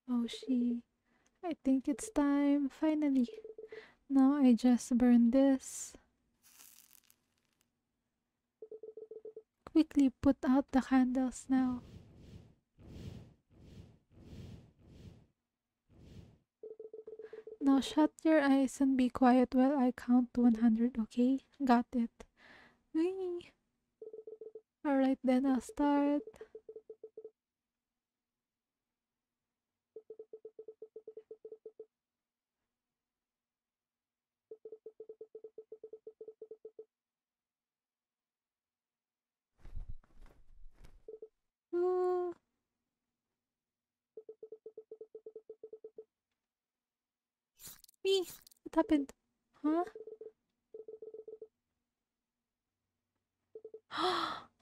Oh, I think it's time, finally. Now I just burn this. Quickly put out the candles now. Now shut your eyes and be quiet while I count to 100, okay? Got it. Whee! Alright then, I'll start. Ooh. Me! What happened? Huh?